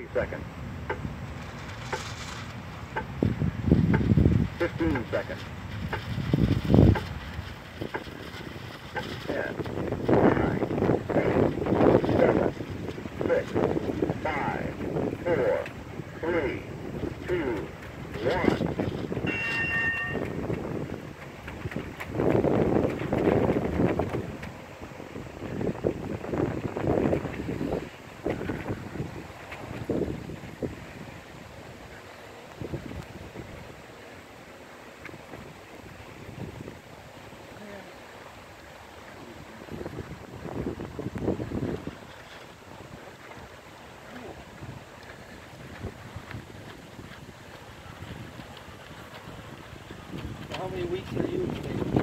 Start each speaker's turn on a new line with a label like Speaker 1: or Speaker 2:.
Speaker 1: 20 seconds. 15 seconds. 10, 9, 8, 7, 6, 5, 4, 3, 2, 1.
Speaker 2: How many weeks are you?